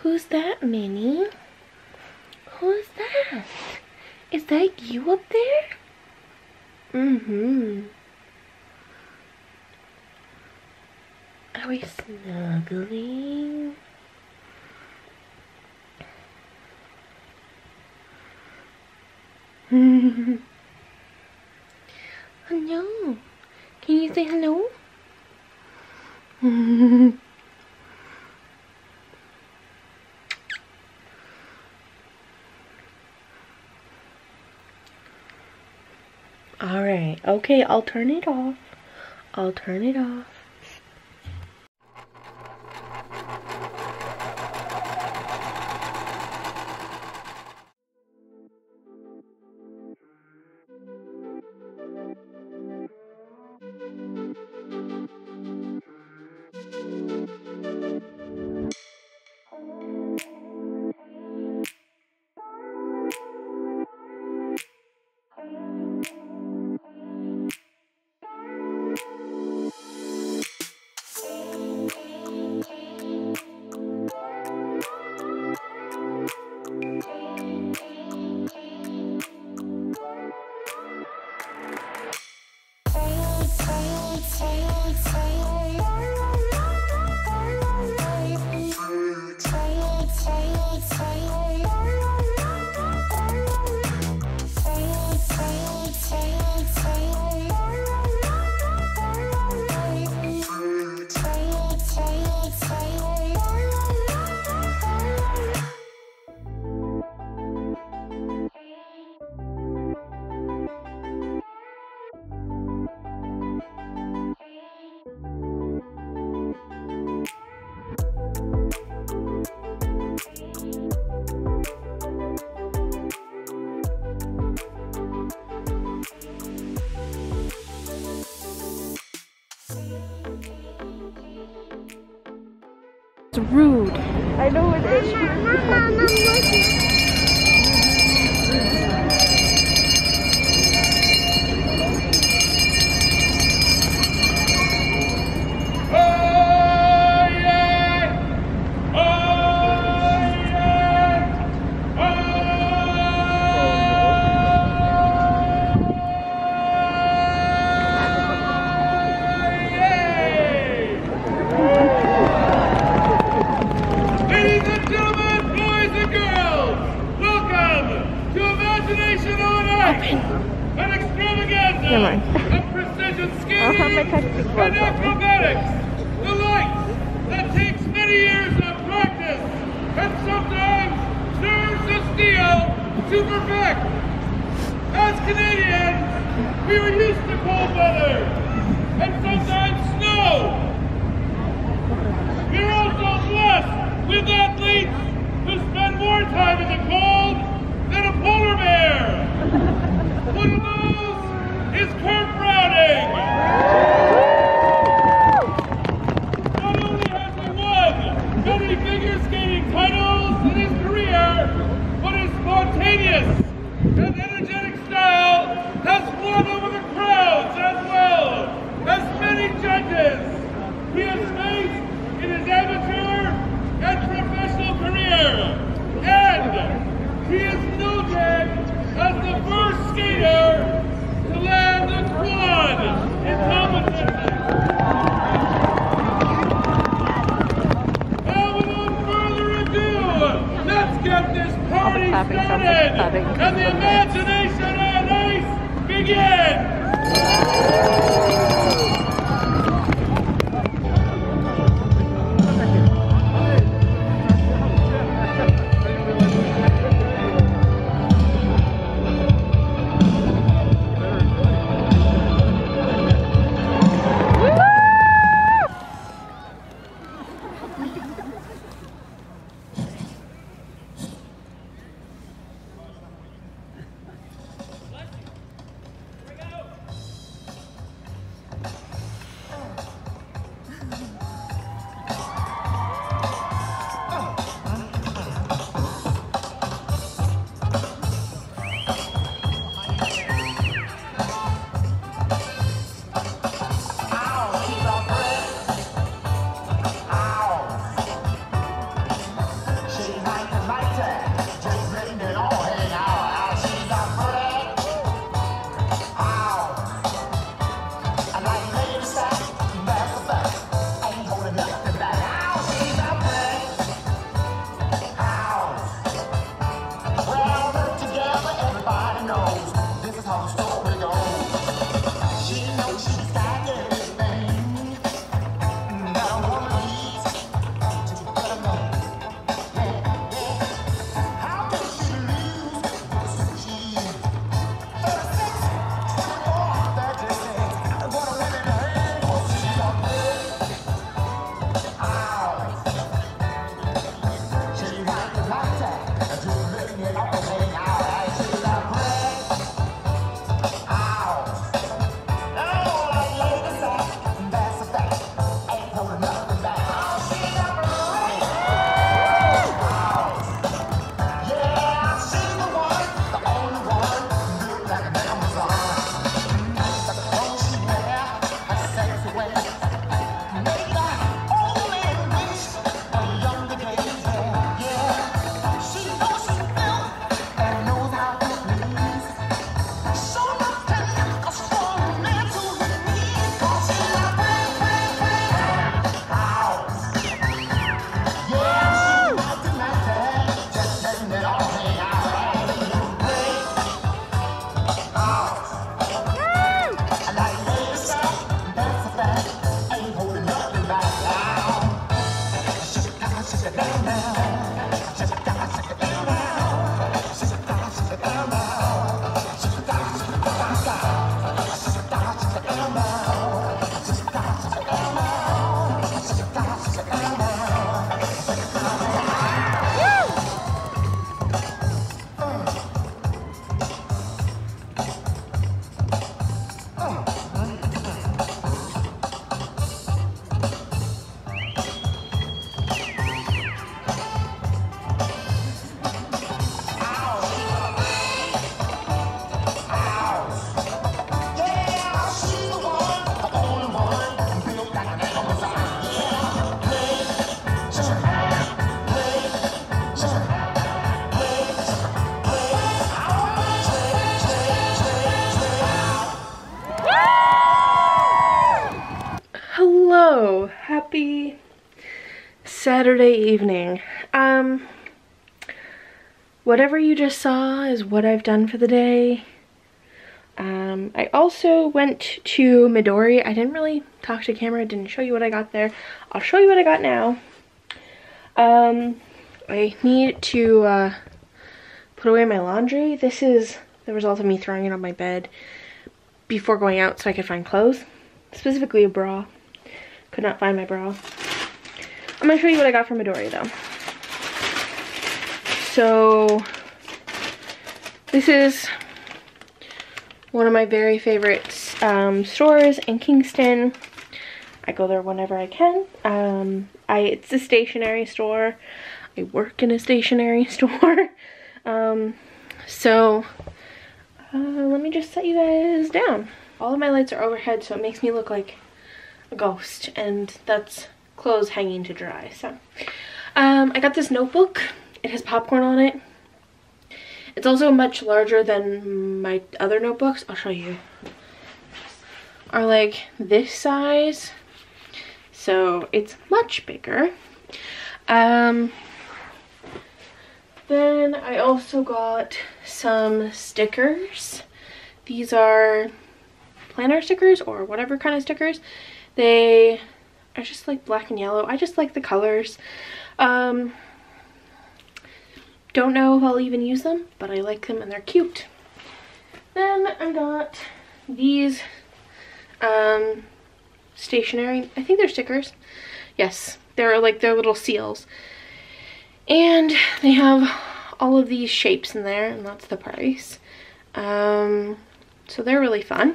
Who's that, Minnie? Who's that? Is that you up there? Mm-hmm. Are we snuggling? Hello. Can you say hello? Alright, okay, I'll turn it off. I'll turn it off. It's rude. I know it is. An extravaganza of precision skiing and acrobatics, the likes that takes many years of practice and sometimes nerves of steel to perfect. As Canadians, we were used to cold weather and sometimes snow. We are also blessed with athletes who spend more time in the cold than a polar bear. One of those is Kurt Browning. Not only has he won many figure skating titles in his career, but his spontaneous and energetic style has won over the crowds as well as many judges he has faced in his amateur and professional career. And he is noted as the first skater to land a quad in competition. Now without further ado, let's get this party started and the imagination on ice begin. happy Saturday evening. Whatever you just saw is what I've done for the day. I also went to Midori. I didn't really talk to camera, didn't show you what I got there. I'll show you what I got now. I need to put away my laundry. This is the result of me throwing it on my bed before going out so I could find clothes, specifically a bra. Could not find my bra. I'm gonna show you what I got from Midori though. So this is one of my very favorite stores in Kingston. I go there whenever I can. It's a stationery store. I work in a stationery store. Let me just set you guys down. All of my lights are overhead, so it makes me look like a ghost, and that's clothes hanging to dry. So I got this notebook. It has popcorn on it. It's also much larger than my other notebooks. I'll show you. Are like this size, so it's much bigger. Then I also got some stickers. These are planner stickers or whatever kind of stickers. They are just like black and yellow. I just like the colors. Don't know if I'll even use them, but I like them and they're cute. Then I got these stationery, I think they're stickers. Yes, they're little seals. And they have all of these shapes in there, and that's the price. So they're really fun.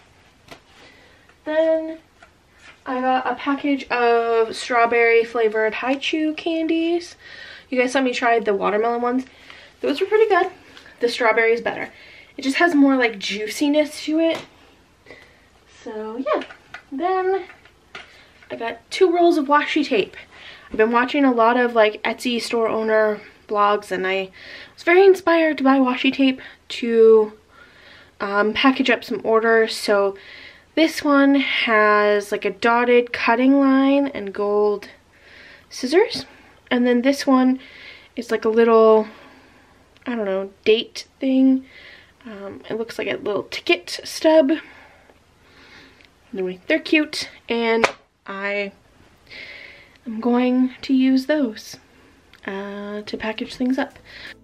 Then I got a package of strawberry flavored Hi-Chew candies. You guys saw me try the watermelon ones. Those were pretty good. The strawberry is better. It just has more like juiciness to it. So yeah. Then I got 2 rolls of washi tape. I've been watching a lot of like Etsy store owner vlogs, and I was very inspired to buy washi tape to package up some orders. So this one has like a dotted cutting line and gold scissors. And then this one is like a little, I don't know, date thing. It looks like a little ticket stub. Anyway, they're cute, and I'm going to use those to package things up.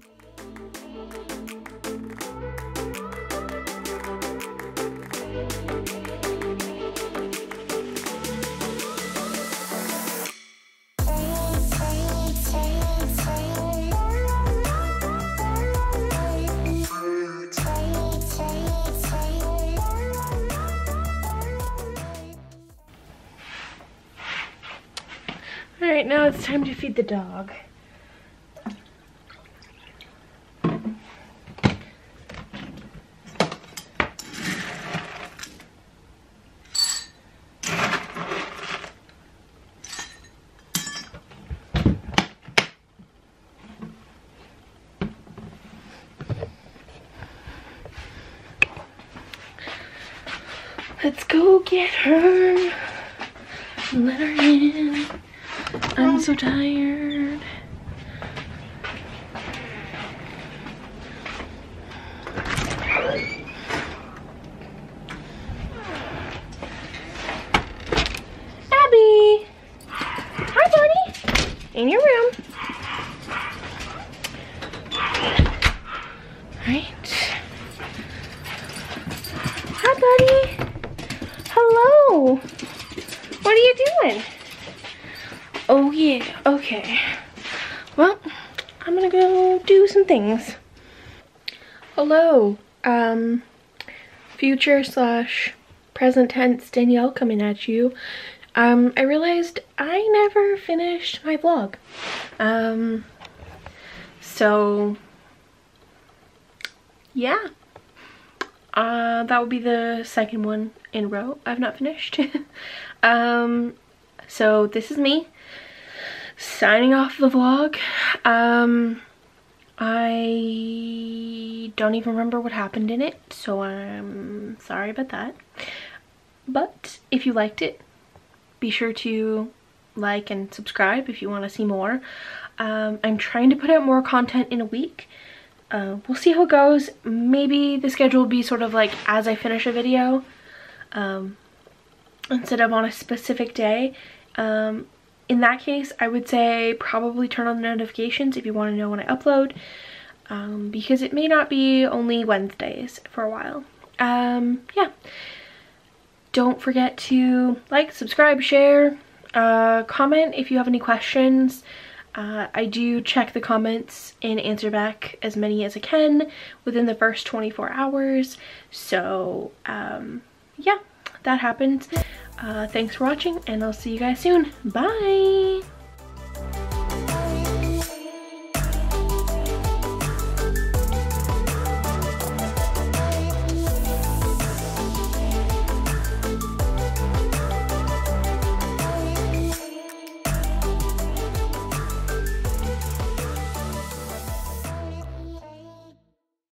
Alright, now it's time to feed the dog. Let's go get her. Let her in. I'm so tired. Abby! Hi, buddy. In your room. Right. Hi, buddy. Hello. What are you doing? Oh yeah, okay. Well, I'm gonna go do some things. Hello, future / present tense Danielle coming at you. I realized I never finished my vlog. So yeah. That would be the second one in a row I've not finished. So this is me signing off the vlog. I don't even remember what happened in it, so I'm sorry about that. But if you liked it, be sure to like and subscribe if you want to see more. I'm trying to put out more content in a week. We'll see how it goes. Maybe the schedule will be sort of like as I finish a video, instead of on a specific day. In that case, I would say probably turn on the notifications if you want to know when I upload, because it may not be only Wednesdays for a while. Yeah. Don't forget to like, subscribe, share, comment if you have any questions. I do check the comments and answer back as many as I can within the first 24 hours. So, yeah, that happens. Thanks for watching, and I'll see you guys soon. Bye!